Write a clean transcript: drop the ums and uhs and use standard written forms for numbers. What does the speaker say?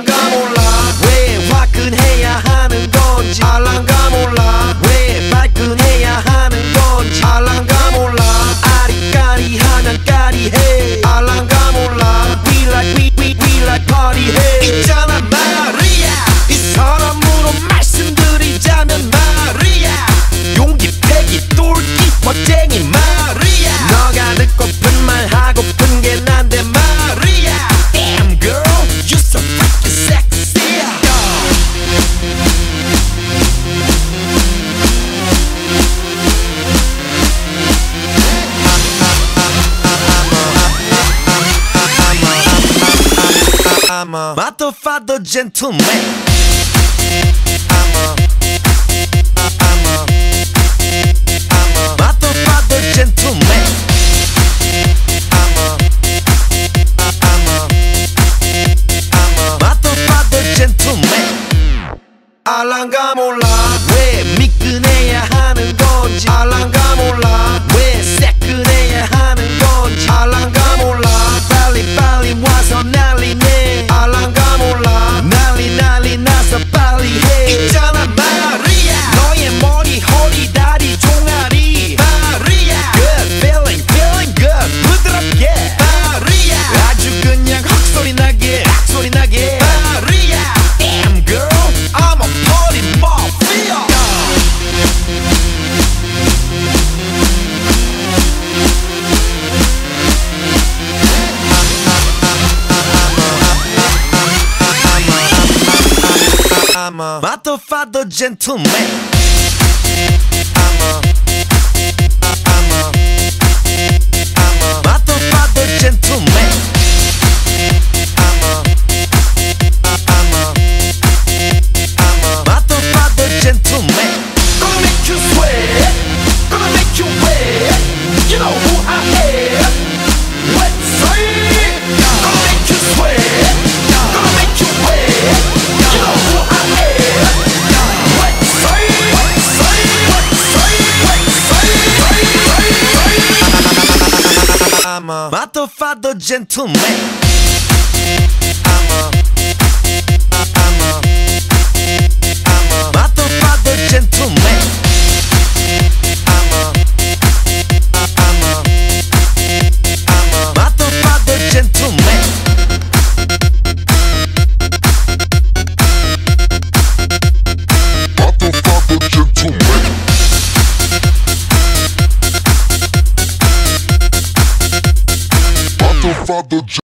알란가 몰라 왜 화끈해야 하는 건지 알란가 몰라 왜 발끈해야 하는 건지 알란가 몰라 아리까리하면 까리해 알란가 몰라 We like party 해 있잖아 마리아 이 사람으로 말씀드리자면 마리아 용기 패기 똘끼 멋쟁이 마리아 너가 듣고픈 말 하고픈 게 난데 마리아 Damn girl you so freaking sexy I'm a motherfucker gentleman I'm a motherfucker gentleman I'm a motherfucker gentleman 알란가 몰라 왜 미끈해야 하는 건지 알란가 몰라 왜 새끈해야 하는 건지 알란가 몰라 빨리 와서 난리네 알란가 몰라 난리 나서 빨리 해 있잖아 마리아 너의 머리 허리 다리 종아리 마리아 Good feeling good 부드럽게 마리아 아주 그냥 헉소리 나게 악소리 나게 마리아 Damn girl I'm a party mafia I'm a motherfucker gentleman I'm a motherfucker gentleman I'm a motherfucker gentleman Gonna make you sweat Gonna make you wet You know who I am Wet sweat Gonna make you sweat Gonna make you wet You know who I am Wet sweat Wet sweat I'm a motherfucker gentleman I'm a motherfucker gentleman I'm a motherfucker gentleman motherfucker gentleman motherfucker